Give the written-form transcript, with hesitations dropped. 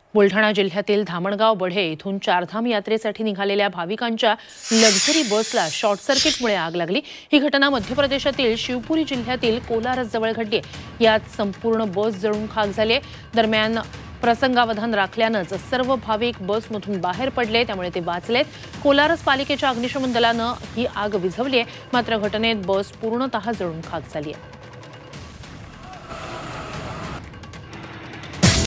बुलढाणा जिल्ह्यातील धामणगाव बढे इथून चारधाम यात्रेसाठी निघालेल्या भाविकांच्या लक्झरी बसला शॉर्ट सर्किटमुळे आग लागली। ही घटना मध्य प्रदेशातील शिवपुरी जिल्ह्यातील कोलारस जवळ घडली। यात संपूर्ण बस जळून खाक झाली। दरम्यान प्रसंगावधान राखल्यानंच सर्व भाविक बसमधून बाहेर पडले, त्यामुळे ते वाचलेत। कोलारस पालिकेच्या अग्निशमन दलाने ही आग विझवली आहे, मात्र घटनेत बस पूर्णतः जळून खाक झाली आहे।